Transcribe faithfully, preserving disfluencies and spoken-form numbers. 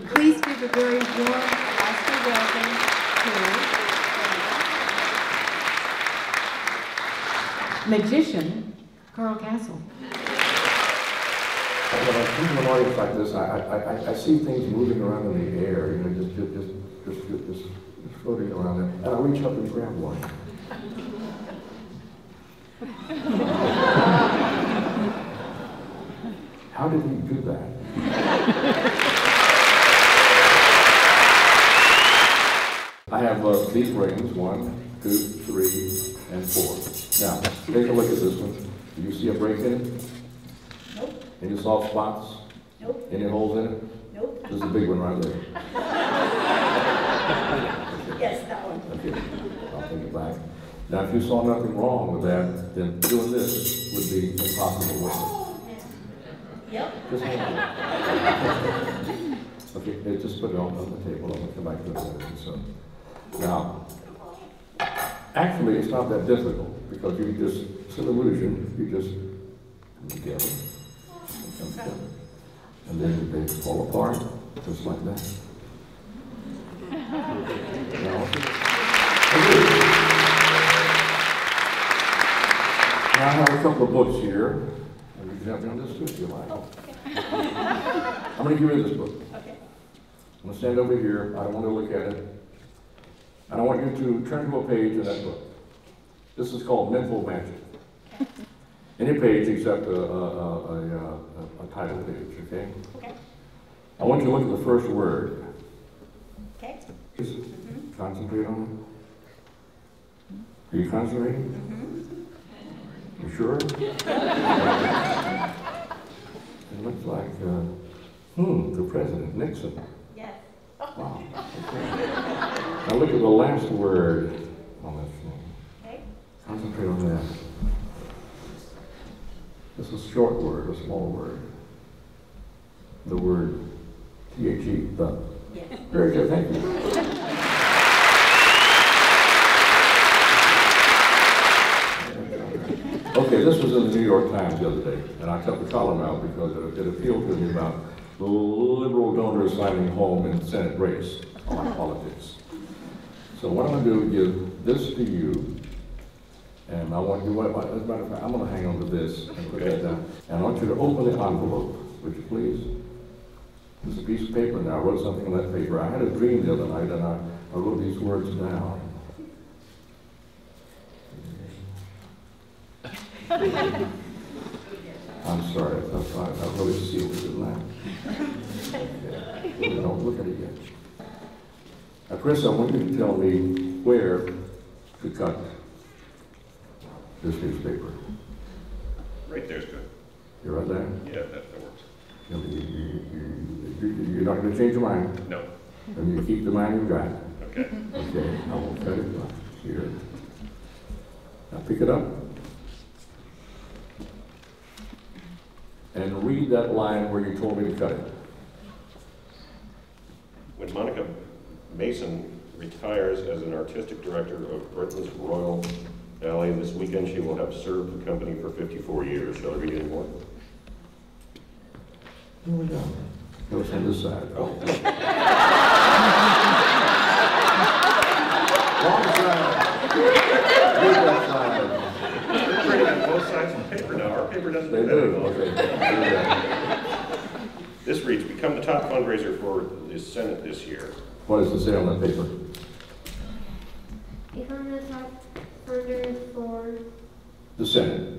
Please give a very warm Oscar welcome to magician Carl Castle. When I come to an audience like this, I, I, I, I see things moving around in the air, you know, just, just, just, just, just, just floating around there. And I reach up and grab one. How did he do that? I have uh, these rings, one, two, three, and four. Now, take a look at this one. Do you see a break in it? Nope. Any soft spots? Nope. Any holes in it? Nope. There's a big one right there. Yes, that one. Okay, I'll take it back. Now, if you saw nothing wrong with that, then doing this would be impossible, wouldn't it? Yep. Just hang on. Okay, hey, just put it on, on the table. I'm going to come back to it later. So, now, actually, it's not that difficult because you just, it's an illusion. You just come together, and come together, and then they fall apart, just like that. Now, now I have a couple of books here, and you can help me on this too if you like. I'm going to give you this book. Okay. I'm going to stand over here. I don't want to look at it. And I want you to turn to a page in that book. This is called Mental Magic. Any page except a, a, a, a, a title page, okay? Okay. I want you to look at the first word. Okay. Just Mm-hmm. concentrate on it. Are you concentrating? Mm-hmm. You sure? It looks like, uh, hmm, the President, Nixon. Yes. Wow. Okay. Now look at the last word on this thing. Okay. Concentrate on that. This is a short word, a small word. The word T H E, the. Yes. Very good, thank you. Okay, this was in the New York Times the other day, and I cut the column out because it, it appealed to me about the liberal donors finding home in the Senate race on politics. So what I'm going to do is give this to you, and I want you, as a matter of fact, I'm going to hang on to this and put that down. And I want you to open the envelope, would you please? There's a piece of paper now. I wrote something on that paper. I had a dream the other night, and I, I wrote these words down. I'm sorry, I, I, I really sealed it in that. Okay. Don't look at it yet. Now, Chris, I want you to tell me where to cut this newspaper. Right there's good. You're right there? Yeah, that, that works. You, you, you, you, you're not going to change your mind? No. And you keep the mind you've got. Okay. Okay, I will cut it here. Now pick it up. And read that line where you told me to cut it. When Monica Mason retires as an artistic director of Britain's Royal Ballet this weekend, she will have served the company for fifty-four years. Shall I read any more? Here we go. Go on this side. Oh. Wrong side. Read that side. They're printing on both sides of the paper now. Our paper doesn't They do do, that. okay. Read that. This reads, become the top fundraiser for the Senate this year. What does it say on that paper? Become the top funder for The Senate.